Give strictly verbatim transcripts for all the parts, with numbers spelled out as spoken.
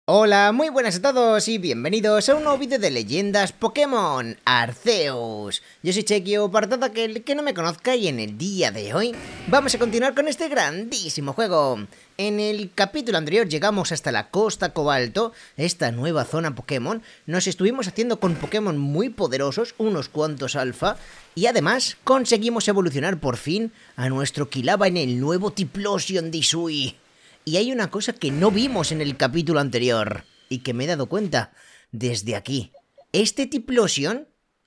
Hola, muy buenas a todos y bienvenidos a un nuevo vídeo de leyendas Pokémon Arceus. Yo soy Chequio, para todo aquel que no me conozca, y en el día de hoy vamos a continuar con este grandísimo juego. En el capítulo anterior llegamos hasta la Costa Cobalto, esta nueva zona Pokémon. Nos estuvimos haciendo con Pokémon muy poderosos, unos cuantos alfa, y además conseguimos evolucionar por fin a nuestro Quilava en el nuevo Typhlosion de Hisui. Y hay una cosa que no vimos en el capítulo anterior y que me he dado cuenta desde aquí. Este Typhlosion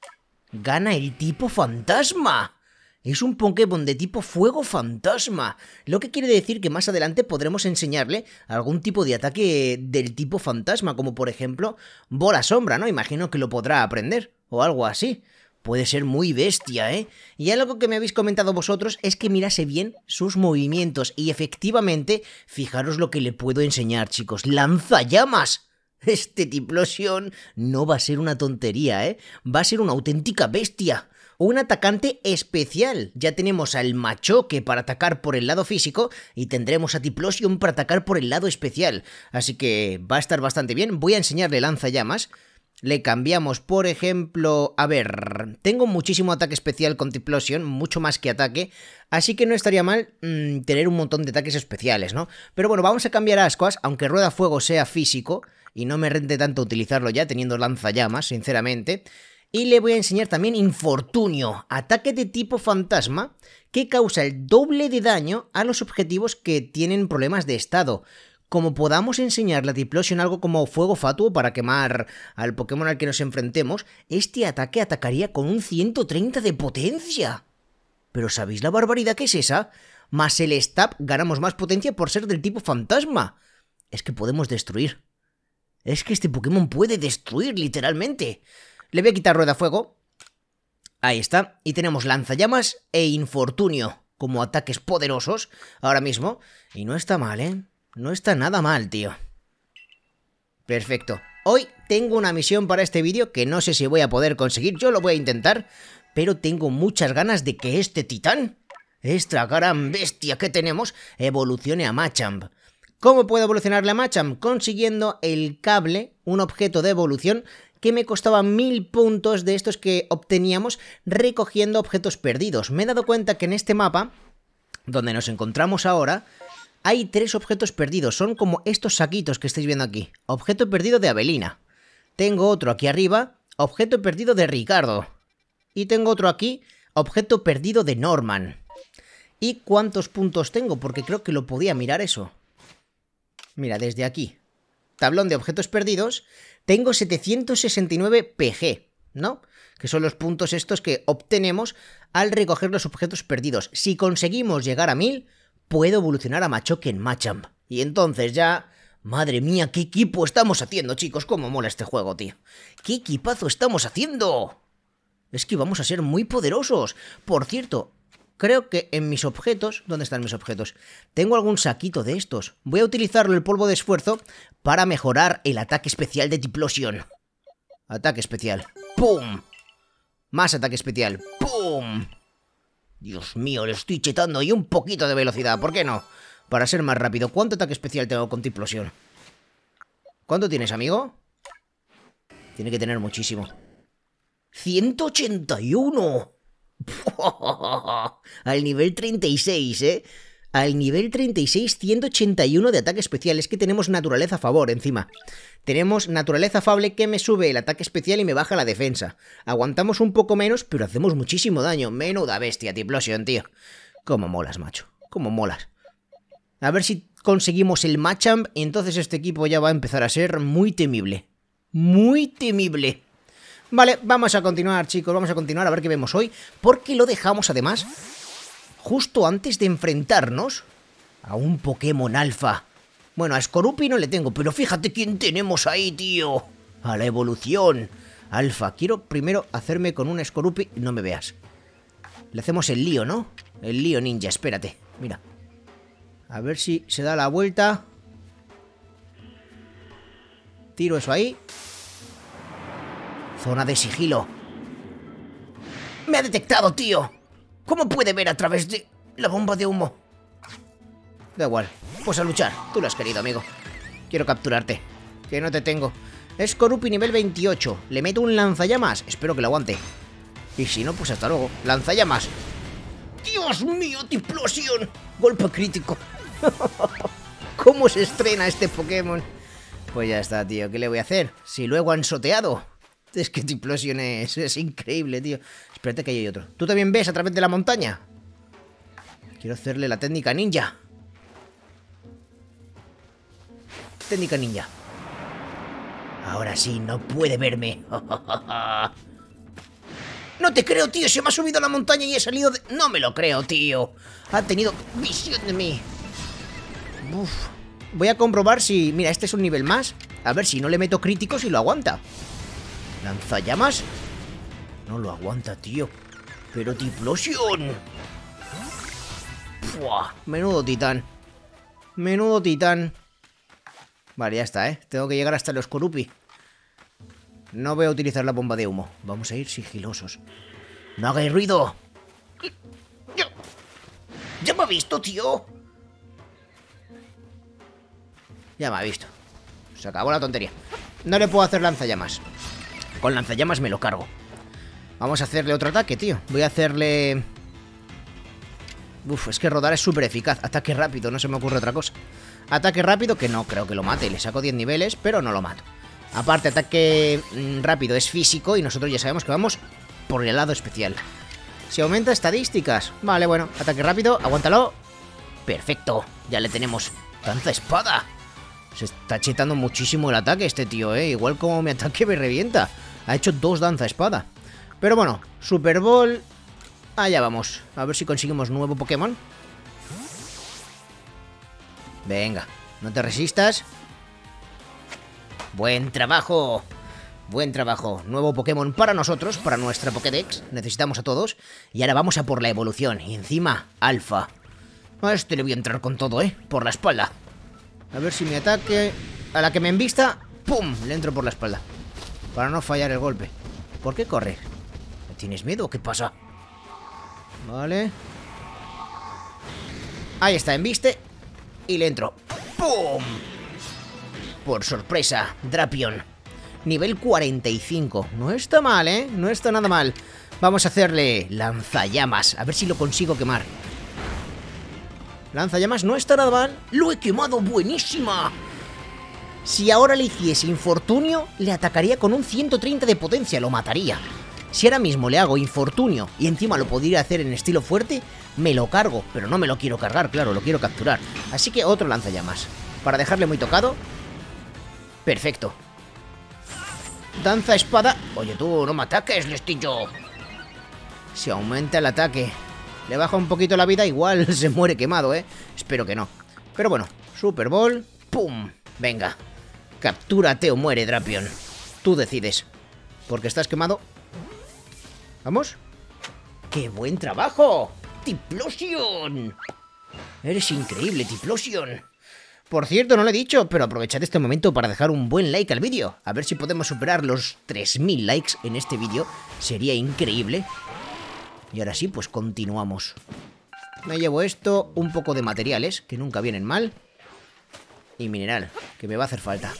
gana el tipo fantasma. Es un Pokémon de tipo fuego fantasma, lo que quiere decir que más adelante podremos enseñarle algún tipo de ataque del tipo fantasma, como por ejemplo bola sombra, ¿no? Imagino que lo podrá aprender, o algo así. Puede ser muy bestia, ¿eh? Y algo que me habéis comentado vosotros es que mirase bien sus movimientos. Y efectivamente, fijaros lo que le puedo enseñar, chicos. ¡Lanzallamas! Este Typhlosion no va a ser una tontería, ¿eh? Va a ser una auténtica bestia. Un atacante especial. Ya tenemos al Machoke para atacar por el lado físico y tendremos a Typhlosion para atacar por el lado especial. Así que va a estar bastante bien. Voy a enseñarle lanzallamas. Le cambiamos, por ejemplo, a ver, tengo muchísimo ataque especial con Typhlosion, mucho más que ataque, así que no estaría mal mmm, tener un montón de ataques especiales, ¿no? Pero bueno, vamos a cambiar a Ascuas, aunque Rueda Fuego sea físico, y no me rente tanto utilizarlo ya, teniendo lanzallamas, sinceramente. Y le voy a enseñar también Infortunio, ataque de tipo fantasma, que causa el doble de daño a los objetivos que tienen problemas de estado. Como podamos enseñarle a Typhlosion algo como fuego fatuo para quemar al Pokémon al que nos enfrentemos, este ataque atacaría con un ciento treinta de potencia. ¿Pero sabéis la barbaridad que es esa? Más el Stab ganamos más potencia por ser del tipo fantasma. Es que podemos destruir. Es que este Pokémon puede destruir, literalmente. Le voy a quitar Rueda Fuego. Ahí está. Y tenemos Lanzallamas e Infortunio como ataques poderosos ahora mismo. Y no está mal, ¿eh? No está nada mal, tío. Perfecto. Hoy tengo una misión para este vídeo que no sé si voy a poder conseguir. Yo lo voy a intentar, pero tengo muchas ganas de que este titán, esta gran bestia que tenemos, evolucione a Machamp. ¿Cómo puedo evolucionarle a Machamp? Consiguiendo el cable, un objeto de evolución que me costaba mil puntos de estos que obteníamos recogiendo objetos perdidos. Me he dado cuenta que en este mapa, donde nos encontramos ahora, hay tres objetos perdidos, son como estos saquitos que estáis viendo aquí. Objeto perdido de Avelina. Tengo otro aquí arriba, objeto perdido de Ricardo. Y tengo otro aquí, objeto perdido de Norman. ¿Y cuántos puntos tengo? Porque creo que lo podía mirar eso. Mira, desde aquí. Tablón de objetos perdidos. Tengo setecientos sesenta y nueve P G, ¿no? Que son los puntos estos que obtenemos al recoger los objetos perdidos. Si conseguimos llegar a mil... puedo evolucionar a Machoke en Machamp. Y entonces ya... Madre mía, qué equipo estamos haciendo, chicos. Cómo mola este juego, tío. ¡Qué equipazo estamos haciendo! Es que vamos a ser muy poderosos. Por cierto, creo que en mis objetos... ¿Dónde están mis objetos? Tengo algún saquito de estos. Voy a utilizarlo, el polvo de esfuerzo, para mejorar el ataque especial de Typhlosion. Ataque especial. ¡Pum! Más ataque especial. ¡Pum! Dios mío, le estoy chetando ahí un poquito de velocidad, ¿por qué no? Para ser más rápido. ¿Cuánto ataque especial tengo con Typhlosion? ¿Cuánto tienes, amigo? Tiene que tener muchísimo. ¡ciento ochenta y uno! Al nivel treinta y seis, ¿eh? Al nivel treinta y seis, ciento ochenta y uno de ataque especial. Es que tenemos naturaleza a favor encima. Tenemos naturaleza afable que me sube el ataque especial y me baja la defensa. Aguantamos un poco menos, pero hacemos muchísimo daño. Menuda bestia, Typhlosion, tío. Cómo molas, macho. Cómo molas. A ver si conseguimos el Machamp y entonces este equipo ya va a empezar a ser muy temible. Muy temible. Vale, vamos a continuar, chicos. Vamos a continuar a ver qué vemos hoy. Porque lo dejamos, además, justo antes de enfrentarnos a un Pokémon alfa. Bueno, a Skorupi no le tengo, pero fíjate quién tenemos ahí, tío. A la evolución alfa. Quiero primero hacerme con un Skorupi. No me veas. Le hacemos el lío, ¿no? El lío ninja, espérate. Mira. A ver si se da la vuelta. Tiro eso ahí. Zona de sigilo. ¡Me ha detectado, tío! ¿Cómo puede ver a través de la bomba de humo? Da igual. Pues a luchar. Tú lo has querido, amigo. Quiero capturarte. Que no te tengo. Skorupi nivel veintiocho. Le meto un lanzallamas. Espero que lo aguante. Y si no, pues hasta luego. Lanzallamas. ¡Dios mío, Typhlosion! Golpe crítico. ¿Cómo se estrena este Pokémon? Pues ya está, tío. ¿Qué le voy a hacer? Si luego han soteado. Es que Typhlosion es, es increíble, tío. Espérate que hay otro. ¿Tú también ves a través de la montaña? Quiero hacerle la técnica ninja. Técnica ninja. Ahora sí, no puede verme. No te creo, tío. Se me ha subido a la montaña y he salido de... No me lo creo, tío. Ha tenido visión de mí. Uf. Voy a comprobar si... Mira, este es un nivel más. A ver si no le meto críticos y lo aguanta. ¿Lanzallamas? No lo aguanta, tío. Pero Typhlosion. Buah, menudo titán. Menudo titán. Vale, ya está, ¿eh? Tengo que llegar hasta los Skorupi. No voy a utilizar la bomba de humo. Vamos a ir sigilosos. ¡No hagáis ruido! ¡Ya me ha visto, tío! Ya me ha visto. Se acabó la tontería. No le puedo hacer lanzallamas. Con lanzallamas me lo cargo. Vamos a hacerle otro ataque, tío. Voy a hacerle... Uf, es que rodar es súper eficaz. Ataque rápido, no se me ocurre otra cosa. Ataque rápido, que no creo que lo mate. Le saco diez niveles, pero no lo mato. Aparte, ataque mmm, rápido es físico y nosotros ya sabemos que vamos por el lado especial. Si aumenta estadísticas. Vale, bueno. Ataque rápido, aguántalo. Perfecto, ya le tenemos. Danza espada. Se está chetando muchísimo el ataque este tío, ¿eh? Igual como mi ataque me revienta. Ha hecho dos danza espada. Pero bueno, Super Ball. Allá vamos. A ver si conseguimos nuevo Pokémon. Venga, no te resistas. Buen trabajo. Buen trabajo. Nuevo Pokémon para nosotros, para nuestra Pokédex. Necesitamos a todos. Y ahora vamos a por la evolución. Y encima, Alfa. A este le voy a entrar con todo, ¿eh? Por la espalda. A ver si mi ataque... A la que me embista, ¡pum! Le entro por la espalda. Para no fallar el golpe. ¿Por qué correr? ¿Tienes miedo o qué pasa? Vale. Ahí está, embiste. Y le entro. ¡Pum! Por sorpresa, Drapion. Nivel cuarenta y cinco. No está mal, ¿eh? No está nada mal. Vamos a hacerle lanzallamas. A ver si lo consigo quemar. Lanzallamas no está nada mal. ¡Lo he quemado! ¡Buenísima! Si ahora le hiciese infortunio, le atacaría con un ciento treinta de potencia. Lo mataría. Si ahora mismo le hago infortunio y encima lo podría hacer en estilo fuerte, me lo cargo. Pero no me lo quiero cargar, claro, lo quiero capturar. Así que otro lanzallamas. Para dejarle muy tocado. Perfecto. Danza espada. Oye tú, no me ataques, listillo. Si aumenta el ataque, le baja un poquito la vida, igual se muere quemado, ¿eh? Espero que no. Pero bueno, Super Ball. ¡Pum! Venga. Captúrate o muere, Drapion. Tú decides. Porque estás quemado. ¿Vamos? ¡Qué buen trabajo! ¡Typhlosion! Eres increíble, Typhlosion. Por cierto, no lo he dicho, pero aprovechad este momento para dejar un buen like al vídeo. A ver si podemos superar los tres mil likes en este vídeo. Sería increíble. Y ahora sí, pues continuamos. Me llevo esto, un poco de materiales, que nunca vienen mal. Y mineral, que me va a hacer falta.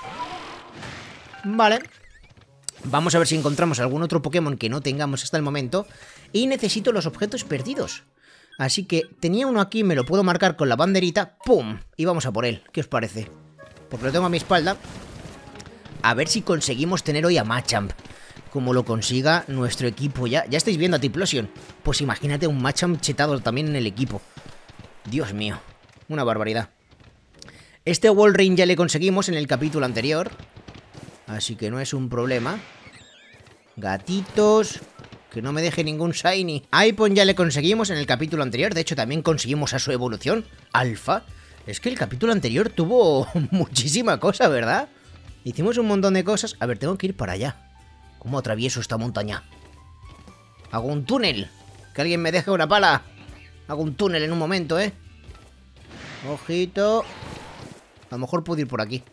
Vale. Vamos a ver si encontramos algún otro Pokémon que no tengamos hasta el momento. Y necesito los objetos perdidos. Así que tenía uno aquí, me lo puedo marcar con la banderita. ¡Pum! Y vamos a por él. ¿Qué os parece? Porque lo tengo a mi espalda. A ver si conseguimos tener hoy a Machamp. Como lo consiga nuestro equipo ya. Ya estáis viendo a Typhlosion. Pues imagínate un Machamp chetado también en el equipo. Dios mío. Una barbaridad. Este Walrein ya le conseguimos en el capítulo anterior. Así que no es un problema. Gatitos. Que no me deje ningún shiny. Aipon ya le conseguimos en el capítulo anterior. De hecho también conseguimos a su evolución Alfa. Es que el capítulo anterior tuvo muchísima cosa, ¿verdad? Hicimos un montón de cosas. A ver, tengo que ir para allá. ¿Cómo atravieso esta montaña? Hago un túnel. Que alguien me deje una pala. Hago un túnel en un momento, ¿eh? Ojito. A lo mejor puedo ir por aquí.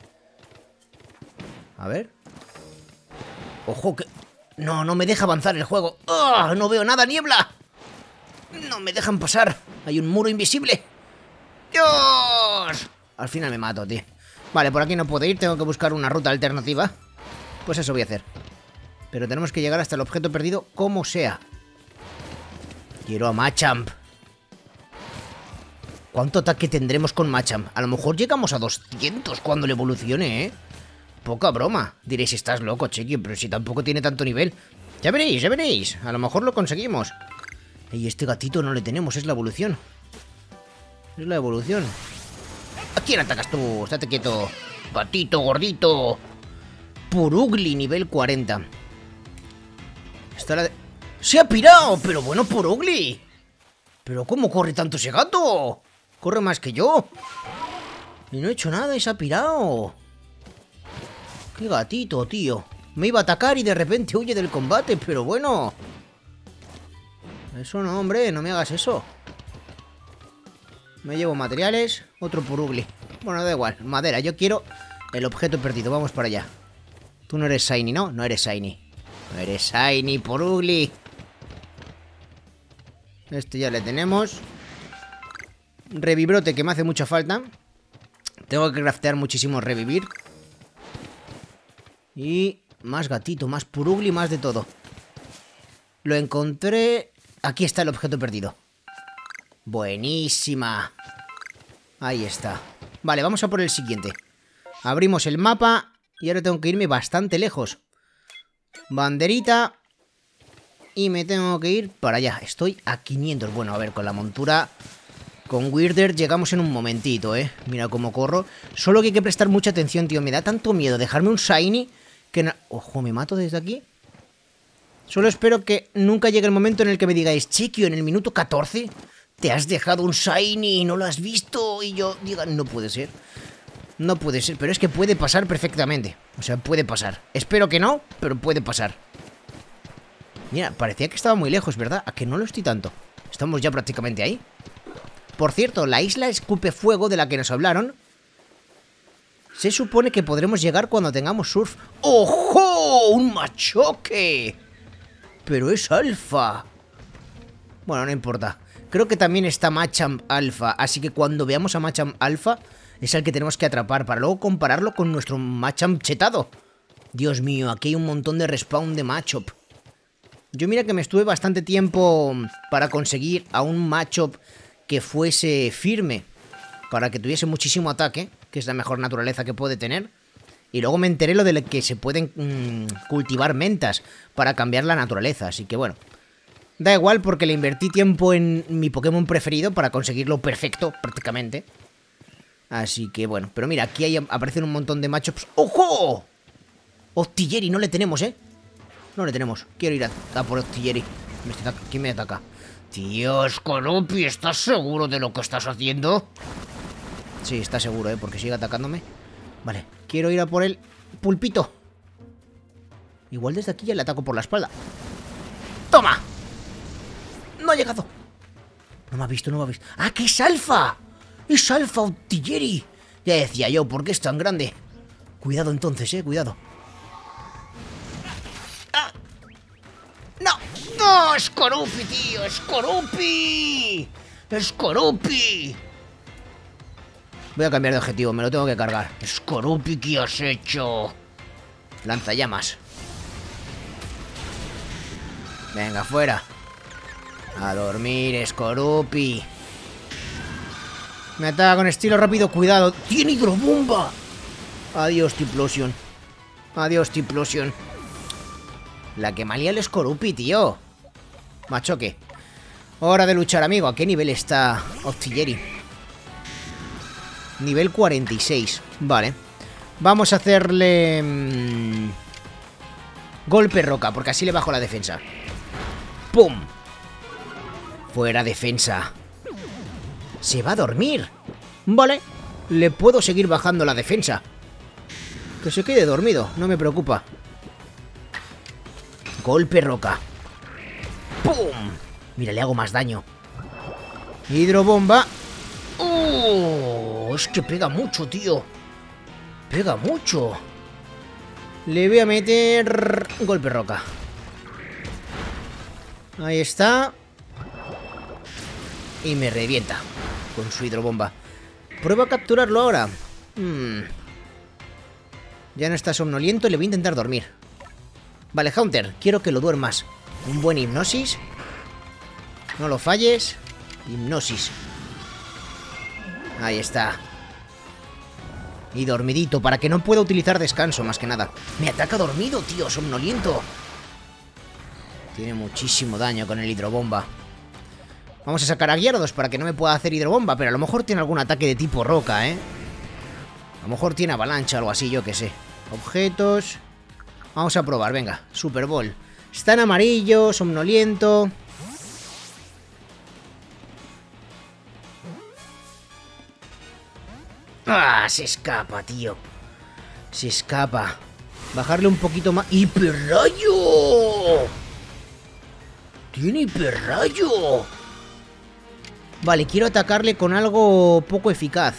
A ver. Ojo que... No, no me deja avanzar el juego. ¡Oh! No veo nada, niebla. No me dejan pasar. Hay un muro invisible. ¡Dios! Al final me mato, tío. Vale, por aquí no puedo ir, tengo que buscar una ruta alternativa. Pues eso voy a hacer. Pero tenemos que llegar hasta el objeto perdido como sea. Quiero a Machamp. ¿Cuánto ataque tendremos con Machamp? A lo mejor llegamos a doscientos cuando le evolucione, ¿eh? Poca broma. Diréis, estás loco, Chequi, pero si tampoco tiene tanto nivel. Ya veréis, ya veréis. A lo mejor lo conseguimos. Y este gatito no le tenemos, es la evolución. Es la evolución. ¿A quién atacas tú? Estate quieto. Gatito, gordito. Purugly, nivel cuarenta. Está la de... ¡Se ha pirado! Pero bueno, Purugly. ¿Pero cómo corre tanto ese gato? Corre más que yo. Y no he hecho nada y se ha pirado. Qué gatito, tío. Me iba a atacar y de repente huye del combate, pero bueno. Eso no, hombre, no me hagas eso. Me llevo materiales. Otro Purugly. Bueno, da igual, madera, yo quiero el objeto perdido, vamos para allá. Tú no eres Shiny, ¿no? No eres Shiny. No eres Shiny, Purugly. Este ya le tenemos. Revibrote, que me hace mucha falta. Tengo que craftear muchísimo revivir. Y más gatito, más Purugly, más de todo. Lo encontré. Aquí está el objeto perdido. Buenísima. Ahí está. Vale, vamos a por el siguiente. Abrimos el mapa. Y ahora tengo que irme bastante lejos. Banderita. Y me tengo que ir para allá. Estoy a quinientos. Bueno, a ver, con la montura... Con Weirder llegamos en un momentito, ¿eh? Mira cómo corro. Solo que hay que prestar mucha atención, tío. Me da tanto miedo dejarme un Shiny que... Na... Ojo, ¿me mato desde aquí? Solo espero que nunca llegue el momento en el que me digáis, Chequio, en el minuto catorce te has dejado un Shiny y no lo has visto. Y yo diga, no puede ser. No puede ser, pero es que puede pasar perfectamente. O sea, puede pasar. Espero que no, pero puede pasar. Mira, parecía que estaba muy lejos, ¿verdad? ¿A que no lo estoy tanto? Estamos ya prácticamente ahí. Por cierto, la isla escupe fuego de la que nos hablaron se supone que podremos llegar cuando tengamos surf. ¡Ojo! ¡Un machoque! Pero es alfa. Bueno, no importa. Creo que también está Machamp alfa. Así que cuando veamos a Machamp alfa es el que tenemos que atrapar para luego compararlo con nuestro Machamp chetado. Dios mío, aquí hay un montón de respawn de Machop. Yo mira que me estuve bastante tiempo para conseguir a un Machop que fuese firme, para que tuviese muchísimo ataque, que es la mejor naturaleza que puede tener. Y luego me enteré lo de que se pueden mmm, cultivar mentas para cambiar la naturaleza, así que bueno. Da igual porque le invertí tiempo en mi Pokémon preferido para conseguirlo perfecto, prácticamente. Así que bueno, pero mira, aquí hay, aparecen un montón de Machops. ¡Ojo! Octillery, no le tenemos, ¿eh? No le tenemos. Quiero ir a, a por Octillery. ¿Quién me ataca? Tío, Skorupi, ¿estás seguro de lo que estás haciendo? Sí, está seguro, ¿eh? Porque sigue atacándome. Vale, quiero ir a por el pulpito. Igual desde aquí ya le ataco por la espalda. ¡Toma! No ha llegado. No me ha visto, no me ha visto. ¡Ah, que es alfa! ¡Es alfa, Octillery! Ya decía yo, ¿por qué es tan grande? Cuidado entonces, eh, cuidado. ¡Ah! ¡No! ¡No! ¡Skorupi, tío! ¡Skorupi! ¡Skorupi! Voy a cambiar de objetivo, me lo tengo que cargar. Skorupi, ¿qué has hecho? Lanzallamas. Venga, fuera. A dormir, Skorupi. Me ataca con estilo rápido, cuidado. ¡Tiene hidrobomba! Adiós, Tiplosion. Adiós, Tiplosion. La que malía el Skorupi, tío. Machoque. Hora de luchar, amigo. ¿A qué nivel está Octillery? Nivel cuarenta y seis. Vale. Vamos a hacerle... Mmm, golpe roca, porque así le bajo la defensa. ¡Pum! Fuera defensa. Se va a dormir. Vale. Le puedo seguir bajando la defensa. Que se quede dormido, no me preocupa. Golpe roca. ¡Pum! Mira, le hago más daño. Hidrobomba. ¡Oh! Es que pega mucho, tío. Pega mucho. Le voy a meter golpe roca. Ahí está. Y me revienta con su hidrobomba. Prueba a capturarlo ahora. Hmm. Ya no está somnoliento y le voy a intentar dormir. Vale, Haunter, quiero que lo duermas. Un buen hipnosis. No lo falles. Hipnosis. Ahí está. Y dormidito, para que no pueda utilizar descanso, más que nada. Me ataca dormido, tío, somnoliento. Tiene muchísimo daño con el hidrobomba. Vamos a sacar a Gyarados para que no me pueda hacer hidrobomba, pero a lo mejor tiene algún ataque de tipo roca, ¿eh? A lo mejor tiene avalancha o algo así, yo qué sé. Objetos. Vamos a probar, venga. Super Ball. Está en amarillo, somnoliento. ¡Ah! Se escapa, tío. Se escapa. Bajarle un poquito más. ¡Hiperrayo! ¡Tiene hiperrayo! Vale, quiero atacarle con algo poco eficaz.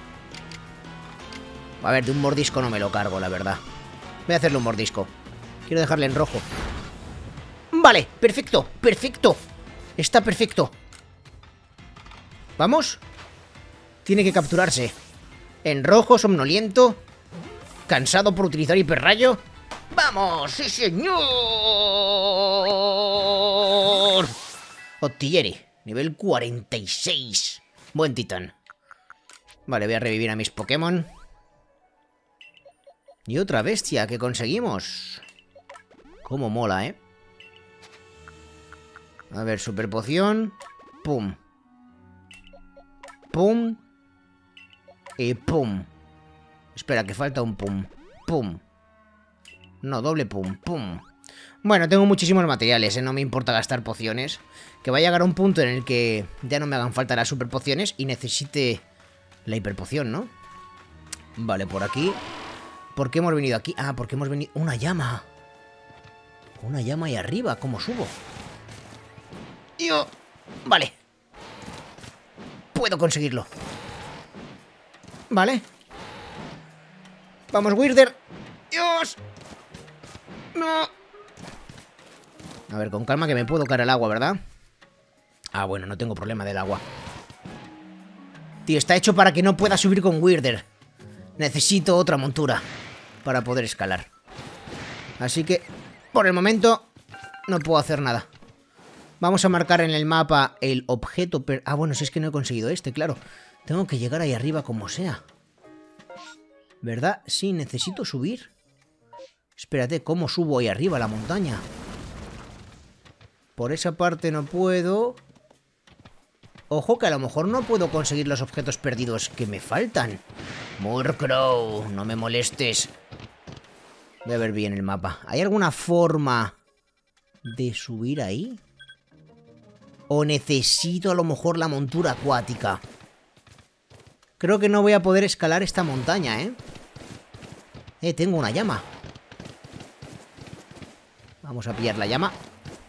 A ver, de un mordisco no me lo cargo, la verdad. Voy a hacerle un mordisco. Quiero dejarle en rojo. Vale, perfecto, perfecto. Está perfecto. ¿Vamos? Tiene que capturarse. En rojo, somnoliento. Cansado por utilizar hiperrayo. ¡Vamos! ¡Sí, señor! Octillery, nivel cuarenta y seis. Buen titán. Vale, voy a revivir a mis Pokémon. Y otra bestia que conseguimos. Cómo mola, ¿eh? A ver, super poción. Pum. Pum. Y pum. Espera, que falta un pum. Pum. No, doble pum. Pum. Bueno, tengo muchísimos materiales, ¿eh? No me importa gastar pociones. Que va a llegar a un punto en el que ya no me hagan falta las super pociones y necesite la hiperpoción, ¿no? Vale, por aquí. ¿Por qué hemos venido aquí? Ah, porque hemos venido... ¡Una llama! Una llama ahí arriba. ¿Cómo subo? Yo... Vale. Puedo conseguirlo. Vale. Vamos, Weirder. ¡Dios! ¡No! A ver, con calma que me puedo caer al agua, ¿verdad? Ah, bueno, no tengo problema del agua. Tío, está hecho para que no pueda subir con Weirder. Necesito otra montura para poder escalar. Así que, por el momento, no puedo hacer nada. Vamos a marcar en el mapa el objeto... Per... Ah, bueno, si es que no he conseguido este, claro. Tengo que llegar ahí arriba como sea. ¿Verdad? Sí, necesito subir. Espérate, ¿cómo subo ahí arriba a la montaña? Por esa parte no puedo. Ojo que a lo mejor no puedo conseguir los objetos perdidos que me faltan. Murkrow, no me molestes. Voy a ver bien el mapa. ¿Hay alguna forma de subir ahí? ¿O necesito a lo mejor la montura acuática? Creo que no voy a poder escalar esta montaña, ¿eh? Eh, tengo una llama. Vamos a pillar la llama.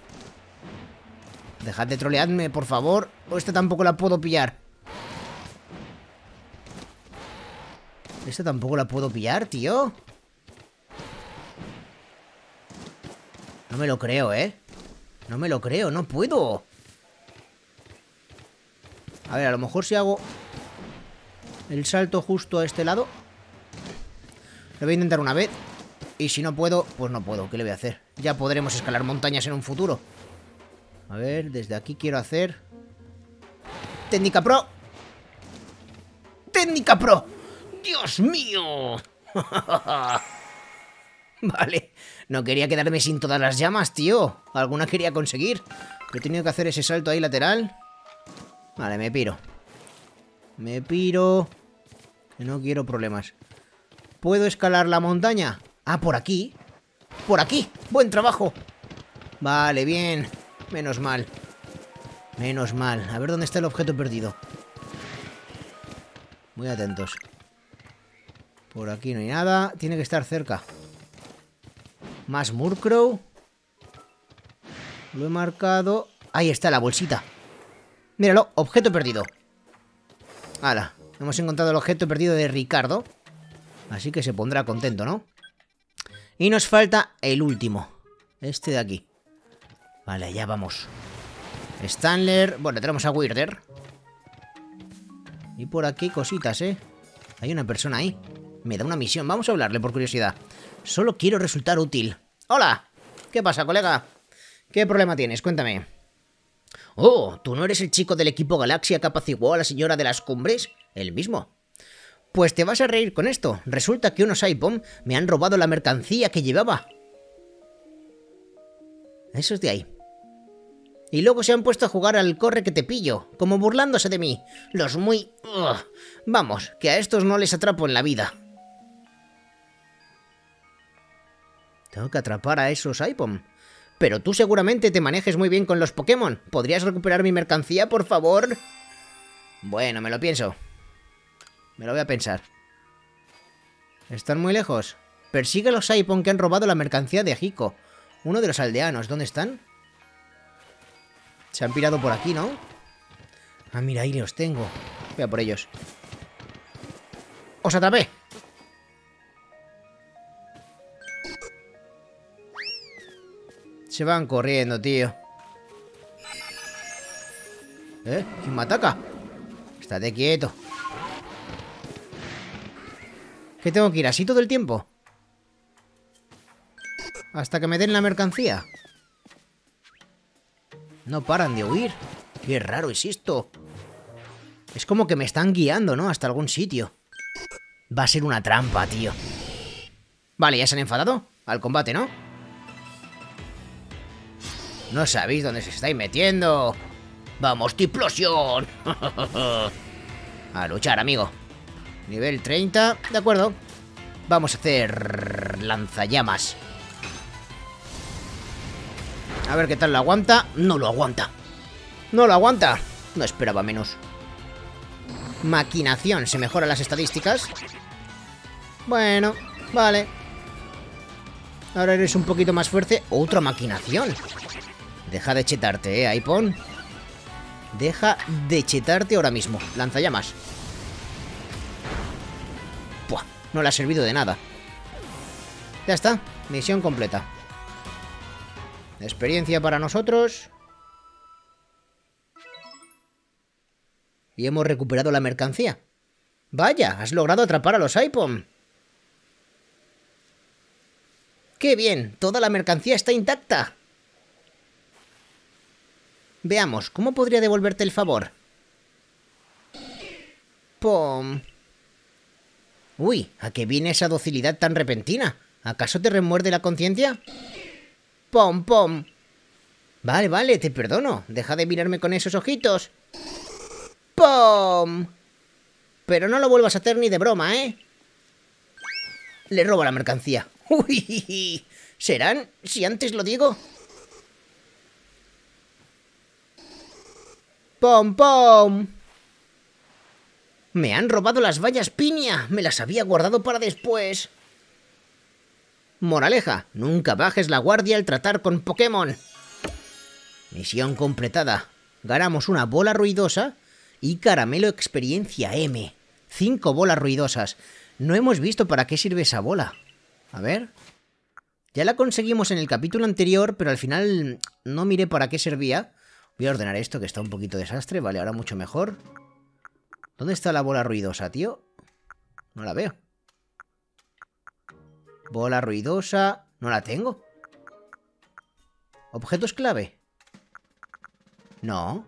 Dejad de trolearme, por favor. O esta tampoco la puedo pillar. Esta tampoco la puedo pillar, tío. No me lo creo, ¿eh? No me lo creo, no puedo. A ver, a lo mejor si hago el salto justo a este lado. Lo voy a intentar una vez. Y si no puedo, pues no puedo. ¿Qué le voy a hacer? Ya podremos escalar montañas en un futuro. A ver, desde aquí quiero hacer... ¡Técnica Pro! ¡Técnica Pro! ¡Dios mío! Vale. No quería quedarme sin todas las llamas, tío. Alguna quería conseguir. He tenido que hacer ese salto ahí lateral. Vale, me piro. Me piro. Que no quiero problemas. ¿Puedo escalar la montaña? Ah, por aquí. Por aquí. Buen trabajo. Vale, bien. Menos mal. Menos mal. A ver dónde está el objeto perdido. Muy atentos. Por aquí no hay nada. Tiene que estar cerca. Más Murkrow. Lo he marcado. Ahí está la bolsita. Míralo, objeto perdido. Hala, hemos encontrado el objeto perdido de Ricardo. Así que se pondrá contento, ¿no? Y nos falta el último. Este de aquí. Vale, ya vamos. Stanler. Bueno, tenemos a Weirder. Y por aquí cositas, ¿eh? Hay una persona ahí. Me da una misión. Vamos a hablarle por curiosidad. Solo quiero resultar útil. ¡Hola! ¿Qué pasa, colega? ¿Qué problema tienes? Cuéntame. Oh, ¿tú no eres el chico del equipo Galaxia que apaciguó a la señora de las cumbres? El mismo. Pues te vas a reír con esto. Resulta que unos Saipom me han robado la mercancía que llevaba. Eso es de ahí. Y luego se han puesto a jugar al corre que te pillo, como burlándose de mí. Los muy... Ugh. Vamos, que a estos no les atrapo en la vida. Tengo que atrapar a esos Saipom. Pero tú seguramente te manejes muy bien con los Pokémon. ¿Podrías recuperar mi mercancía, por favor? Bueno, me lo pienso. Me lo voy a pensar. ¿Están muy lejos? Persigue a los Saipom que han robado la mercancía de Hiko. Uno de los aldeanos. ¿Dónde están? Se han pirado por aquí, ¿no? Ah, mira, ahí los tengo. Voy a por ellos. ¡Os atrapé! Se van corriendo, tío. ¿Eh? ¿Quién me ataca? Estate quieto. ¿Qué tengo que ir así todo el tiempo? Hasta que me den la mercancía. No paran de huir. Qué raro es esto. Es como que me están guiando, ¿no? Hasta algún sitio. Va a ser una trampa, tío. Vale, ¿ya se han enfadado? Al combate, ¿no? No sabéis dónde se estáis metiendo. ¡Vamos, Typhlosion! A luchar, amigo. Nivel treinta, de acuerdo. Vamos a hacer lanzallamas. A ver qué tal lo aguanta. No lo aguanta. No lo aguanta. No esperaba menos. Maquinación. Se mejoran las estadísticas. Bueno, vale. Ahora eres un poquito más fuerte. Otra maquinación. Deja de chetarte, eh, Aipon. Deja de chetarte ahora mismo. Lanzallamas. Buah, no le ha servido de nada. Ya está. Misión completa. Experiencia para nosotros. Y hemos recuperado la mercancía. Vaya, has logrado atrapar a los Saipom. ¡Qué bien! Toda la mercancía está intacta. Veamos, ¿cómo podría devolverte el favor? Pom. Uy, ¿a qué viene esa docilidad tan repentina? ¿Acaso te remuerde la conciencia? Pom, pom. Vale, vale, te perdono. Deja de mirarme con esos ojitos. ¡Pum! Pero no lo vuelvas a hacer ni de broma, ¿eh? Le robo la mercancía. ¡Uy! ¿Serán? Si antes lo digo. ¡Pum, pum! Me han robado las vallas piña. Me las había guardado para después. Moraleja, nunca bajes la guardia al tratar con Pokémon. Misión completada. Ganamos una bola ruidosa y caramelo experiencia M. Cinco bolas ruidosas. No hemos visto para qué sirve esa bola. A ver. Ya la conseguimos en el capítulo anterior, pero al final no miré para qué servía. Voy a ordenar esto, que está un poquito desastre. Vale, ahora mucho mejor. ¿Dónde está la bola ruidosa, tío? No la veo. Bola ruidosa. No la tengo. ¿Objetos clave? No.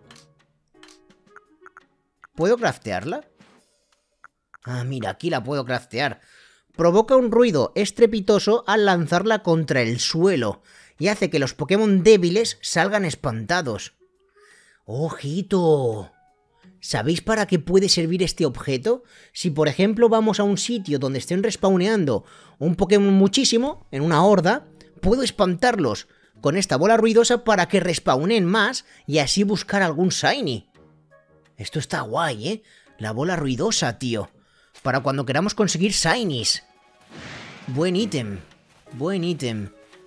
¿Puedo craftearla? Ah, mira, aquí la puedo craftear. Provoca un ruido estrepitoso al lanzarla contra el suelo y hace que los Pokémon débiles salgan espantados. ¡Ojito! ¿Sabéis para qué puede servir este objeto? Si por ejemplo vamos a un sitio donde estén respawneando un Pokémon muchísimo, en una horda, puedo espantarlos con esta bola ruidosa para que respawnen más y así buscar algún Shiny. Esto está guay, ¿eh? La bola ruidosa, tío. Para cuando queramos conseguir Shinies. Buen ítem. Buen ítem.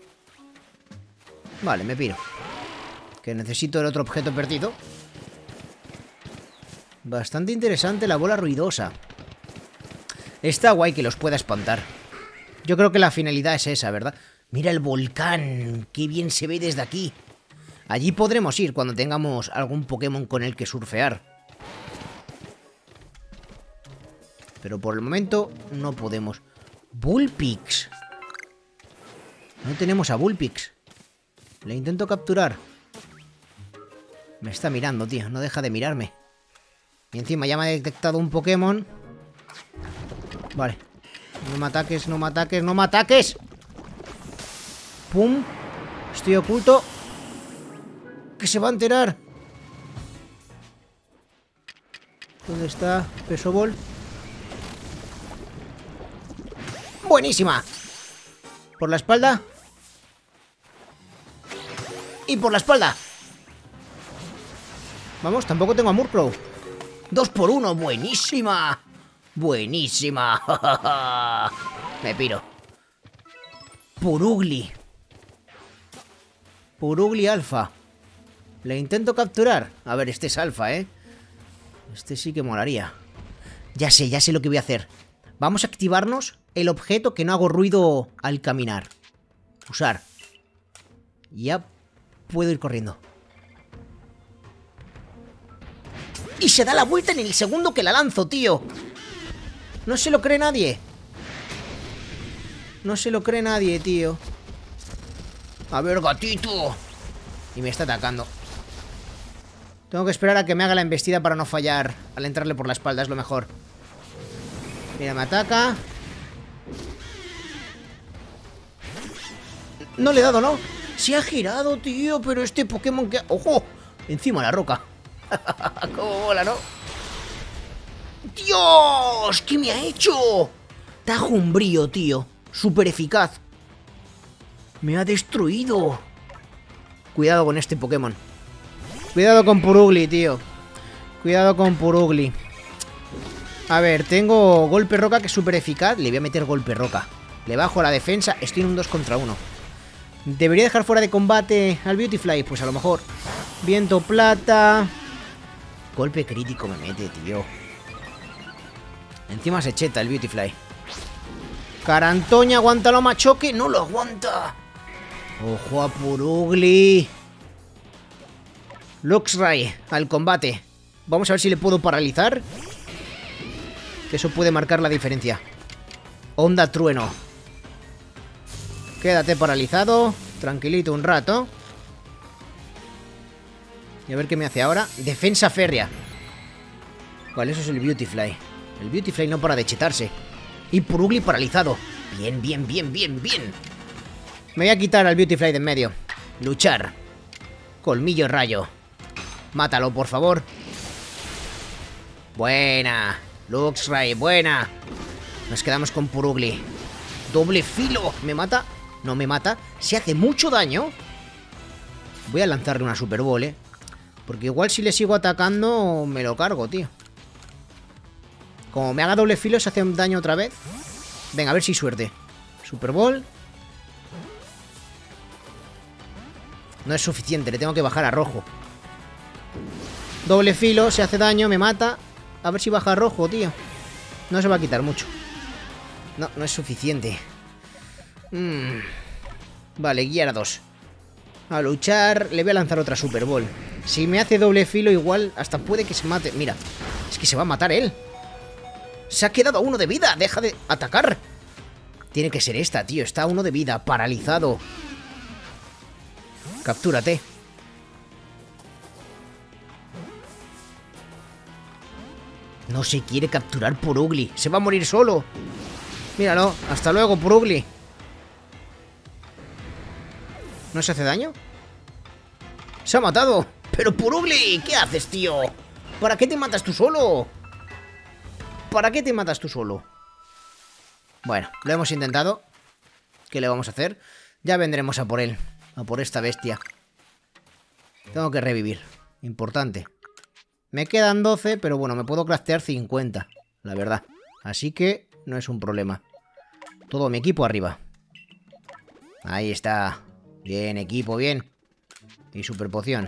Vale, me piro. Que necesito el otro objeto perdido. Bastante interesante la bola ruidosa. Está guay que los pueda espantar. Yo creo que la finalidad es esa, ¿verdad? Mira el volcán. Qué bien se ve desde aquí. Allí podremos ir cuando tengamos algún Pokémon con el que surfear. Pero por el momento no podemos. Bullpix. No tenemos a Bullpix. Le intento capturar. Me está mirando, tío. No deja de mirarme. Y encima ya me ha detectado un Pokémon. Vale. No me ataques, no me ataques, no me ataques. Pum. Estoy oculto. Que se va a enterar. ¿Dónde está Pesobol? ¡Buenísima! Por la espalda. Y por la espalda. Vamos, tampoco tengo a Murkrow. Dos por uno, buenísima. Buenísima. Me piro. Purugly. Purugly alfa. Le intento capturar. A ver, este es alfa, ¿eh? Este sí que molaría. Ya sé, ya sé lo que voy a hacer. Vamos a activarnos el objeto que no hago ruido al caminar. Usar. Ya puedo ir corriendo. Y se da la vuelta en el segundo que la lanzo, tío. No se lo cree nadie. No se lo cree nadie, tío. A ver, gatito. Y me está atacando. Tengo que esperar a que me haga la embestida para no fallar al entrarle por la espalda, es lo mejor. Mira, me ataca. No le he dado, ¿no? Se ha girado, tío, pero este Pokémon que... ¡Ojo! Encima de la roca. ¡Cómo mola, ¿no? ¡Dios! ¿Qué me ha hecho? Tajo un brío, tío. Súper eficaz. Me ha destruido. Cuidado con este Pokémon. Cuidado con Purugly, tío. Cuidado con Purugly. A ver, tengo golpe roca que es súper eficaz. Le voy a meter golpe roca. Le bajo la defensa. Estoy en un dos contra uno. ¿Debería dejar fuera de combate al Beautifly? Pues a lo mejor. Viento plata. Golpe crítico me mete, tío. Encima se cheta el Beautifly. Carantoña, aguántalo, machoque. No lo aguanta. Ojo a Purugly. Luxray al combate. Vamos a ver si le puedo paralizar. Que eso puede marcar la diferencia. Onda trueno. Quédate paralizado. Tranquilito un rato. Y a ver qué me hace ahora. Defensa férrea. Vale, eso es el Beautifly. El Beautifly no para de chetarse. Y Purugly paralizado. Bien, bien, bien, bien, bien. Me voy a quitar al Beautifly de en medio. Luchar. Colmillo rayo. Mátalo, por favor. Buena. Luxray, buena. Nos quedamos con Purugly. Doble filo. ¿Me mata? No me mata. Se hace mucho daño. Voy a lanzarle una Super Ball, ¿eh? Porque igual si le sigo atacando me lo cargo, tío. Como me haga doble filo se hace daño otra vez. Venga, a ver si hay suerte. Super Ball. No es suficiente, le tengo que bajar a rojo. Doble filo, se hace daño, me mata. A ver si baja a rojo, tío. No se va a quitar mucho. No, no es suficiente. mm. Vale, guiar a dos. A luchar, le voy a lanzar otra Super Ball. Si me hace doble filo igual hasta puede que se mate. Mira, es que se va a matar él. Se ha quedado a uno de vida, deja de atacar. Tiene que ser esta, tío, está a uno de vida, paralizado. Captúrate. No se quiere capturar Purugly. Se va a morir solo. Míralo. Hasta luego, Purugly. ¿No se hace daño? ¡Se ha matado! ¡Pero Purugly! ¿Qué haces, tío? ¿Para qué te matas tú solo? ¿Para qué te matas tú solo? Bueno, lo hemos intentado. ¿Qué le vamos a hacer? Ya vendremos a por él. A por esta bestia. Tengo que revivir. Importante. Me quedan doce, pero bueno, me puedo craftear cincuenta, la verdad. Así que no es un problema. Todo mi equipo arriba. Ahí está. Bien, equipo, bien. Y super poción.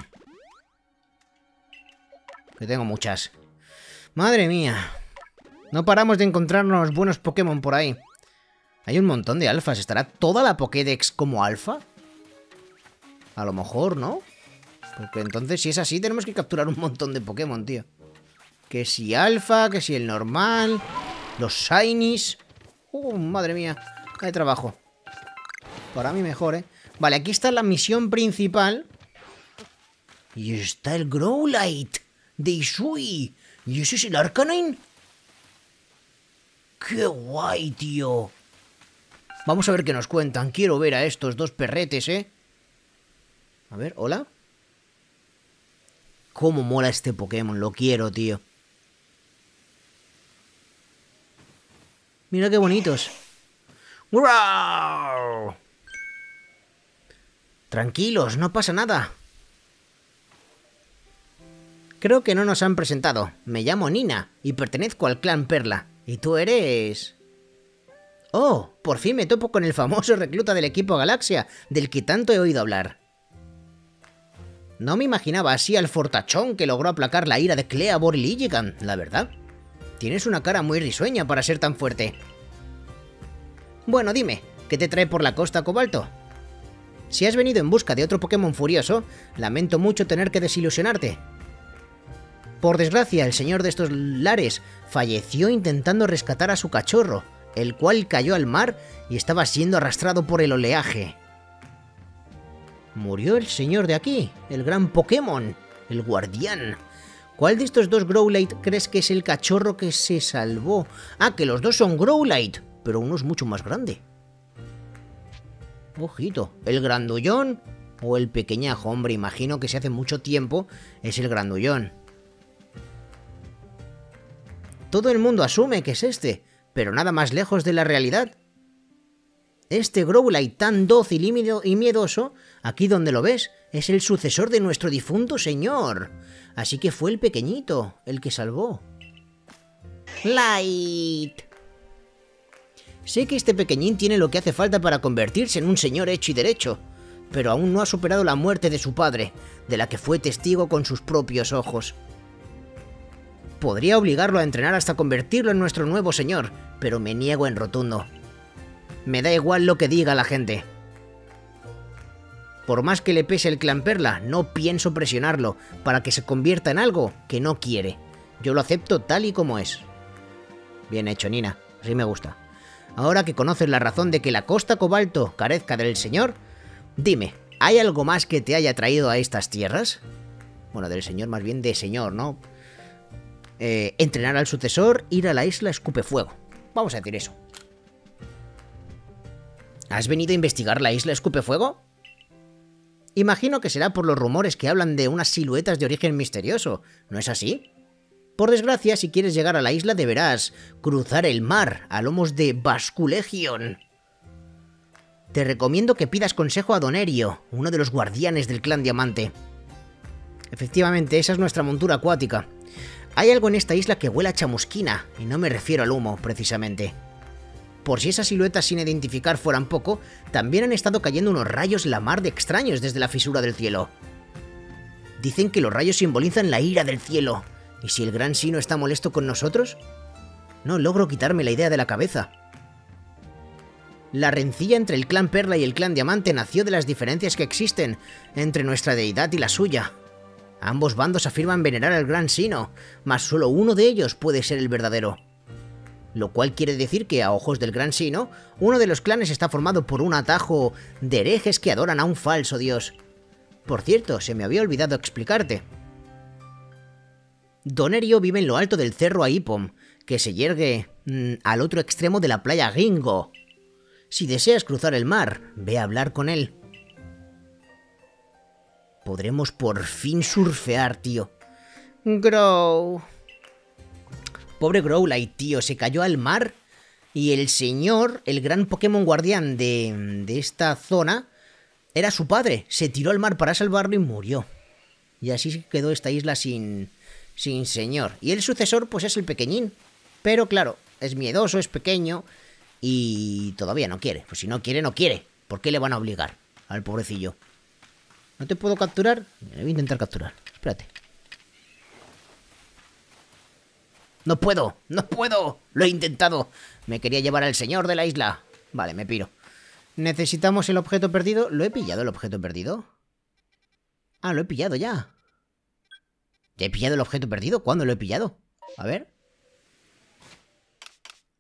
Que tengo muchas. Madre mía. No paramos de encontrarnos buenos Pokémon por ahí. Hay un montón de alfas. ¿Estará toda la Pokédex como alfa? A lo mejor, ¿no? Porque entonces, si es así, tenemos que capturar un montón de Pokémon, tío. Que si alfa, que si el normal. Los shinies. Uh, madre mía. Hay trabajo. Para mí mejor, ¿eh? Vale, aquí está la misión principal. Y está el Growlite de Isui. ¿Y ese es el Arcanine? ¡Qué guay, tío! Vamos a ver qué nos cuentan. Quiero ver a estos dos perretes, ¿eh? A ver, ¿hola? Cómo mola este Pokémon. Lo quiero, tío. Mira qué bonitos. ¡Wow! Tranquilos, no pasa nada. Creo que no nos han presentado. Me llamo Nina y pertenezco al clan Perla. ¿Y tú eres...? Oh, por fin me topo con el famoso recluta del equipo Galaxia, del que tanto he oído hablar. No me imaginaba así al fortachón que logró aplacar la ira de Cleavor y Ligigan, la verdad. Tienes una cara muy risueña para ser tan fuerte. Bueno, dime, ¿qué te trae por la costa, Cobalto? Si has venido en busca de otro Pokémon furioso, lamento mucho tener que desilusionarte. Por desgracia, el señor de estos lares falleció intentando rescatar a su cachorro, el cual cayó al mar y estaba siendo arrastrado por el oleaje. Murió el señor de aquí, el gran Pokémon, el guardián. ¿Cuál de estos dos Growlite crees que es el cachorro que se salvó? Ah, que los dos son Growlite, pero uno es mucho más grande. Ojito, ¿el grandullón o el pequeñajo? Hombre, imagino que si hace mucho tiempo es el grandullón. Todo el mundo asume que es este, pero nada más lejos de la realidad. Este Growlite tan dócil y miedoso, aquí donde lo ves, es el sucesor de nuestro difunto señor. Así que fue el pequeñito el que salvó. Light. Sé que este pequeñín tiene lo que hace falta para convertirse en un señor hecho y derecho, pero aún no ha superado la muerte de su padre, de la que fue testigo con sus propios ojos. Podría obligarlo a entrenar hasta convertirlo en nuestro nuevo señor, pero me niego en rotundo. Me da igual lo que diga la gente. Por más que le pese el clan Perla, no pienso presionarlo para que se convierta en algo que no quiere. Yo lo acepto tal y como es. Bien hecho, Nina. Así me gusta. Ahora que conoces la razón de que la costa Cobalto carezca del señor, dime, ¿hay algo más que te haya traído a estas tierras? Bueno, del señor, más bien de señor, ¿no? Eh, entrenar al sucesor, ir a la isla Escupefuego. Vamos a decir eso. ¿Has venido a investigar la isla Escupefuego? Imagino que será por los rumores que hablan de unas siluetas de origen misterioso, ¿no es así? Por desgracia, si quieres llegar a la isla deberás cruzar el mar a lomos de Basculegion. Te recomiendo que pidas consejo a Donerio, uno de los guardianes del clan Diamante. Efectivamente, esa es nuestra montura acuática. Hay algo en esta isla que huele a chamusquina, y no me refiero al humo, precisamente. Por si esas siluetas sin identificar fueran poco, también han estado cayendo unos rayos la mar de extraños desde la fisura del cielo. Dicen que los rayos simbolizan la ira del cielo. ¿Y si el gran Sino está molesto con nosotros? No logro quitarme la idea de la cabeza. La rencilla entre el clan Perla y el clan Diamante nació de las diferencias que existen entre nuestra deidad y la suya. Ambos bandos afirman venerar al gran Sino, mas solo uno de ellos puede ser el verdadero. Lo cual quiere decir que, a ojos del gran Sino, uno de los clanes está formado por un atajo de herejes que adoran a un falso dios. Por cierto, se me había olvidado explicarte. Donerio vive en lo alto del cerro Aipom, que se yergue mmm, al otro extremo de la playa Gingo. Si deseas cruzar el mar, ve a hablar con él. Podremos por fin surfear, tío. Grow. Pobre Growlite, tío, se cayó al mar y el señor, el gran Pokémon guardián de, de esta zona, era su padre. Se tiró al mar para salvarlo y murió. Y así quedó esta isla sin, sin señor. Y el sucesor, pues es el pequeñín. Pero claro, es miedoso, es pequeño y todavía no quiere. Pues si no quiere, no quiere. ¿Por qué le van a obligar al pobrecillo? ¿No te puedo capturar? Le voy a intentar capturar. Espérate. ¡No puedo! ¡No puedo! ¡Lo he intentado! Me quería llevar al señor de la isla. Vale, me piro. Necesitamos el objeto perdido. ¿Lo he pillado el objeto perdido? Ah, lo he pillado ya. ¿Ya he pillado el objeto perdido? ¿Cuándo lo he pillado? A ver.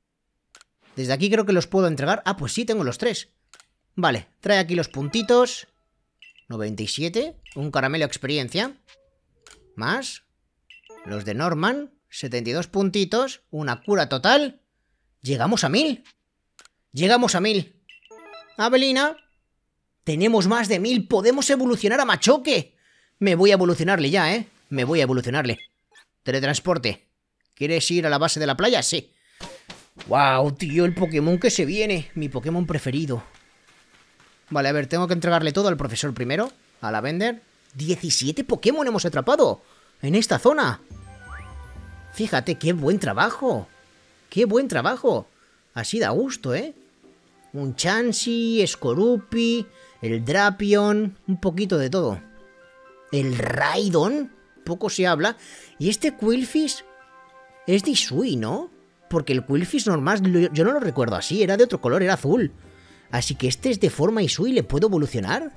Desde aquí creo que los puedo entregar. Ah, pues sí, tengo los tres. Vale, trae aquí los puntitos. noventa y siete. Un caramelo experiencia. Más. Los de Norman. setenta y dos puntitos. Una cura total. Llegamos a mil. Llegamos a mil. Abelina. Tenemos más de mil. Podemos evolucionar a Machoke. Me voy a evolucionarle ya, ¿eh? Me voy a evolucionarle. Teletransporte. ¿Quieres ir a la base de la playa? Sí. Wow, tío, el Pokémon que se viene. Mi Pokémon preferido. Vale, a ver, tengo que entregarle todo al profesor primero. A la vender. diecisiete Pokémon hemos atrapado en esta zona. Fíjate, qué buen trabajo. Qué buen trabajo. Así da gusto, ¿eh? Un Chansey, Skorupi, el Drapion, un poquito de todo. El Raidon, poco se habla. Y este Qwilfish es de Isui, ¿no? Porque el Qwilfish normal, yo no lo recuerdo así, era de otro color, era azul. Así que este es de forma Isui, ¿le puedo evolucionar?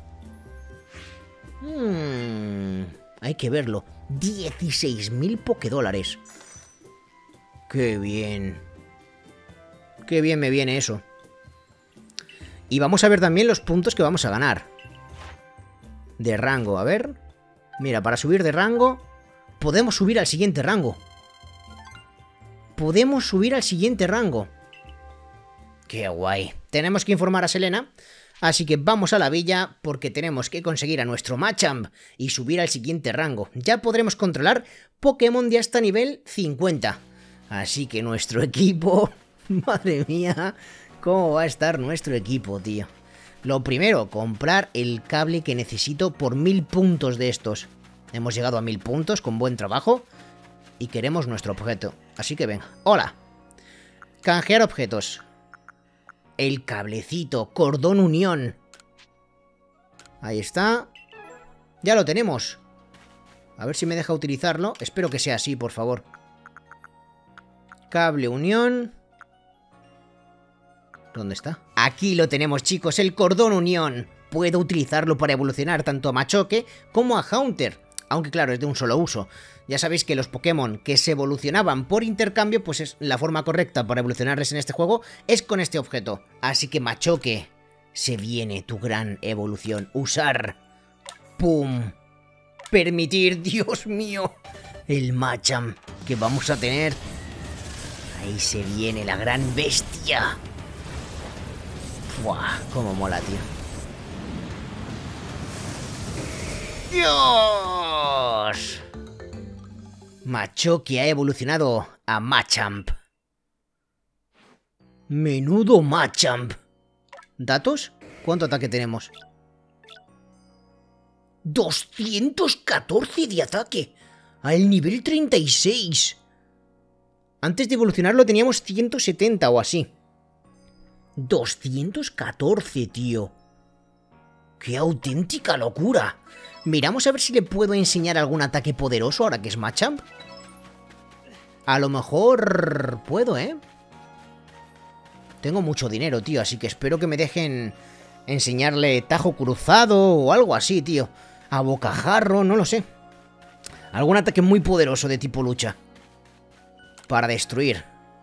Hmm, hay que verlo. dieciséis mil Pokédólares. ¡Qué bien! ¡Qué bien me viene eso! Y vamos a ver también los puntos que vamos a ganar. De rango, a ver. Mira, para subir de rango, podemos subir al siguiente rango. Podemos subir al siguiente rango. ¡Qué guay! Tenemos que informar a Selena. Así que vamos a la villa porque tenemos que conseguir a nuestro Machamp y subir al siguiente rango. Ya podremos controlar Pokémon de hasta nivel cincuenta. Así que nuestro equipo... Madre mía, ¿cómo va a estar nuestro equipo, tío? Lo primero, comprar el cable que necesito por mil puntos de estos. Hemos llegado a mil puntos con buen trabajo y queremos nuestro objeto. Así que venga. ¡Hola! Canjear objetos. El cablecito, cordón unión. Ahí está. Ya lo tenemos. A ver si me deja utilizarlo. Espero que sea así, por favor. Cable unión. ¿Dónde está? Aquí lo tenemos, chicos, el cordón unión. Puedo utilizarlo para evolucionar tanto a Machoke como a Haunter. Aunque claro, es de un solo uso. Ya sabéis que los Pokémon que se evolucionaban por intercambio, pues es la forma correcta para evolucionarles en este juego es con este objeto. Así que Machoke, se viene tu gran evolución. Usar. ¡Pum! Permitir, Dios mío, el Machamp que vamos a tener. Ahí se viene la gran bestia. ¡Buah! Cómo mola, tío. ¡Dios! Machoke ha evolucionado a Machamp. Menudo Machamp. ¿Datos? ¿Cuánto ataque tenemos? doscientos catorce de ataque. Al nivel treinta y seis. Antes de evolucionarlo teníamos ciento setenta o así. doscientos catorce, tío. ¡Qué auténtica locura! Miramos a ver si le puedo enseñar algún ataque poderoso ahora que es Machamp. A lo mejor... puedo, ¿eh? Tengo mucho dinero, tío, así que espero que me dejen enseñarle tajo cruzado o algo así, tío. A bocajarro, no lo sé. Algún ataque muy poderoso de tipo lucha. Para destruir.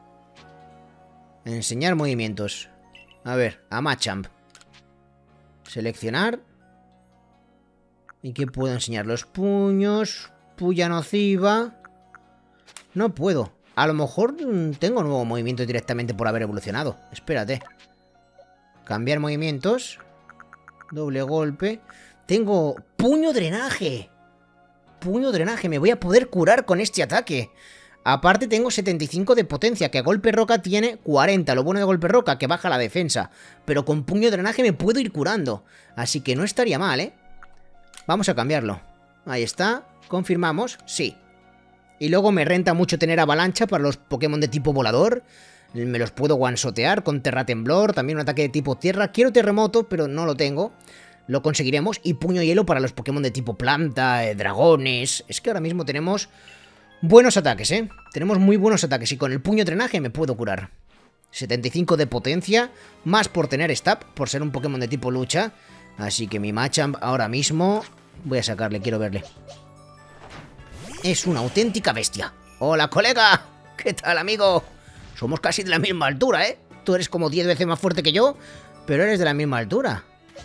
Enseñar movimientos. A ver, a Machamp. Seleccionar. ¿Y qué puedo enseñar? Los puños. Puya nociva. No puedo. A lo mejor tengo nuevo movimiento directamente por haber evolucionado. Espérate. Cambiar movimientos. Doble golpe. Tengo puño drenaje. Puño drenaje. Me voy a poder curar con este ataque. Aparte tengo setenta y cinco de potencia, que a golpe roca tiene cuarenta. Lo bueno de golpe roca, que baja la defensa. Pero con puño drenaje me puedo ir curando. Así que no estaría mal, ¿eh? Vamos a cambiarlo. Ahí está. Confirmamos. Sí. Y luego me renta mucho tener avalancha para los Pokémon de tipo volador. Me los puedo one-shotear con Terra Temblor. También un ataque de tipo tierra. Quiero terremoto, pero no lo tengo. Lo conseguiremos. Y puño hielo para los Pokémon de tipo planta, eh, dragones. Es que ahora mismo tenemos... buenos ataques, ¿eh? Tenemos muy buenos ataques y con el puño drenaje me puedo curar. setenta y cinco de potencia, más por tener stab, por ser un Pokémon de tipo lucha. Así que mi Machamp ahora mismo... voy a sacarle, quiero verle. Es una auténtica bestia. ¡Hola, colega! ¿Qué tal, amigo? Somos casi de la misma altura, ¿eh? Tú eres como diez veces más fuerte que yo, pero eres de la misma altura.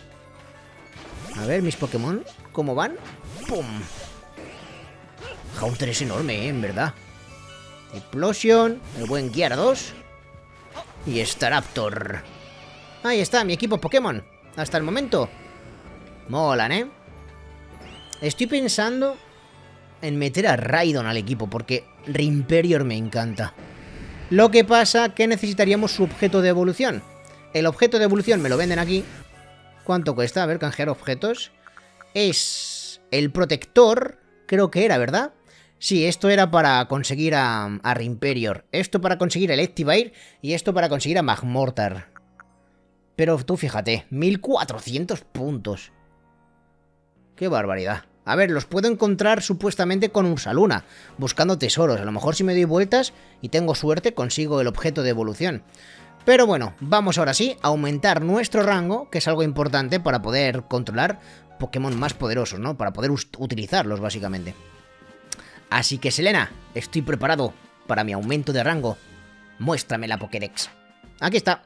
A ver, mis Pokémon, ¿cómo van? ¡Pum! Haunter es enorme, ¿eh? En verdad. Explosion, el buen Gyarados y Staraptor. Ahí está, mi equipo Pokémon. Hasta el momento. Molan, ¿eh? Estoy pensando en meter a Raidon al equipo, porque Rimperior me encanta. Lo que pasa que necesitaríamos su objeto de evolución. El objeto de evolución me lo venden aquí. ¿Cuánto cuesta? A ver, canjear objetos. Es el protector, creo que era, ¿verdad? Sí, esto era para conseguir a, a Rimperior. Esto para conseguir a Electivire y esto para conseguir a Magmortar. Pero tú fíjate, mil cuatrocientos puntos. ¡Qué barbaridad! A ver, los puedo encontrar supuestamente con Ursaluna, buscando tesoros. A lo mejor si me doy vueltas y tengo suerte consigo el objeto de evolución. Pero bueno, vamos ahora sí a aumentar nuestro rango, que es algo importante para poder controlar Pokémon más poderosos, ¿no? Para poder utilizarlos, básicamente. Así que, Selena, estoy preparado para mi aumento de rango. Muéstrame la Pokédex. Aquí está.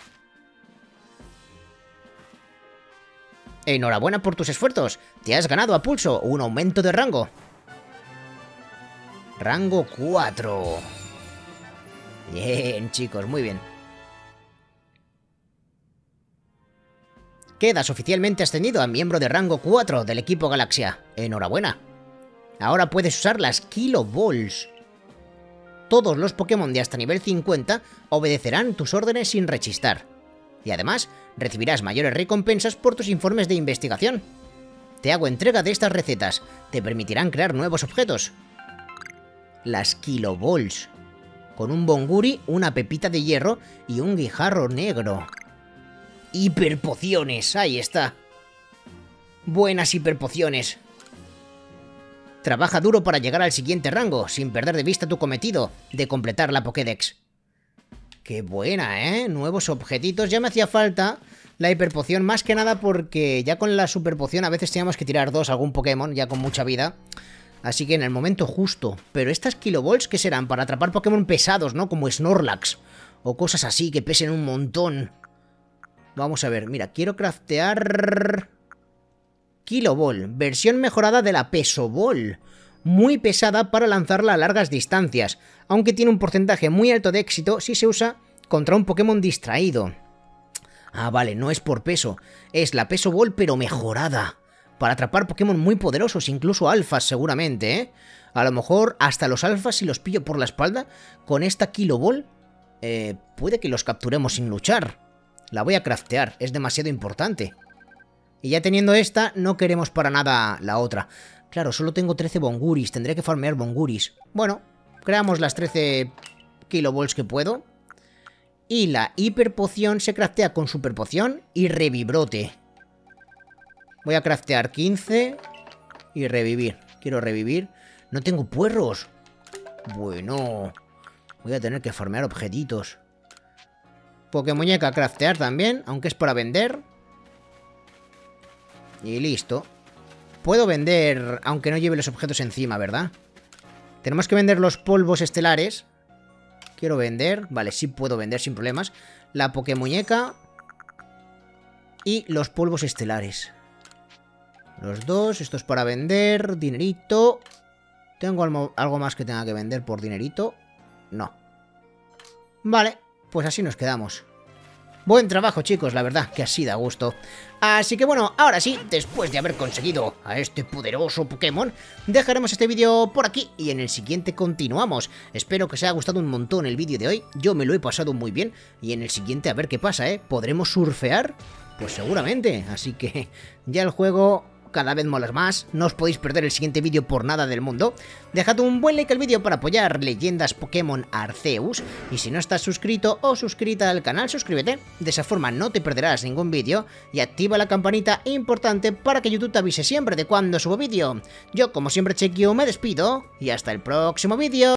Enhorabuena por tus esfuerzos. Te has ganado a pulso un aumento de rango. Rango cuatro. Bien, chicos, muy bien. Quedas oficialmente ascendido a miembro de rango cuatro del equipo Galaxia. Enhorabuena. Ahora puedes usar las Kilo Balls. Todos los Pokémon de hasta nivel cincuenta obedecerán tus órdenes sin rechistar. Y además, recibirás mayores recompensas por tus informes de investigación. Te hago entrega de estas recetas. Te permitirán crear nuevos objetos. Las Kilo Balls. Con un Bonguri, una pepita de hierro y un guijarro negro. Hiperpociones, ahí está. Buenas hiperpociones. Trabaja duro para llegar al siguiente rango, sin perder de vista tu cometido de completar la Pokédex. Qué buena, ¿eh? Nuevos objetitos. Ya me hacía falta la hiperpoción, más que nada porque ya con la superpoción a veces teníamos que tirar dos a algún Pokémon, ya con mucha vida. Así que en el momento justo. Pero estas Kiloballs, ¿qué serán? Para atrapar Pokémon pesados, ¿no? Como Snorlax. O cosas así que pesen un montón. Vamos a ver, mira, quiero craftear... Kiloball, versión mejorada de la Pesoball. Muy pesada para lanzarla a largas distancias, aunque tiene un porcentaje muy alto de éxito si se usa contra un Pokémon distraído. Ah, vale, no es por peso, es la Pesoball pero mejorada. Para atrapar Pokémon muy poderosos, incluso alfas seguramente, ¿eh? A lo mejor hasta los alfas, si los pillo por la espalda, con esta Kiloball, eh, puede que los capturemos sin luchar. La voy a craftear, es demasiado importante. Y ya teniendo esta, no queremos para nada la otra. Claro, solo tengo trece Bonguris, tendré que farmear Bonguris. Bueno, creamos las trece Kiloballs que puedo. Y la hiperpoción se craftea con superpoción y revibrote. Voy a craftear quince y revivir. Quiero revivir. No tengo puerros. Bueno, voy a tener que farmear objetitos. Pokémuñeca craftear también, aunque es para vender. Y listo. Puedo vender, aunque no lleve los objetos encima, ¿verdad? Tenemos que vender los polvos estelares. Quiero vender. Vale, sí puedo vender sin problemas. La Pokémuñeca. Y los polvos estelares. Los dos. Esto es para vender. Dinerito. ¿Tengo algo, algo más que tenga que vender por dinerito? No. Vale, pues así nos quedamos. Buen trabajo, chicos, la verdad que así da gusto. Así que bueno, ahora sí, después de haber conseguido a este poderoso Pokémon, dejaremos este vídeo por aquí y en el siguiente continuamos. Espero que os haya gustado un montón el vídeo de hoy, yo me lo he pasado muy bien y en el siguiente a ver qué pasa, ¿eh? ¿Podremos surfear? Pues seguramente, así que ya el juego... cada vez molas más, no os podéis perder el siguiente vídeo por nada del mundo. Dejad un buen like al vídeo para apoyar Leyendas Pokémon Arceus, y si no estás suscrito o suscrita al canal, suscríbete, de esa forma no te perderás ningún vídeo, y activa la campanita importante para que YouTube te avise siempre de cuando subo vídeo. Yo como siempre Chequio me despido, y hasta el próximo vídeo.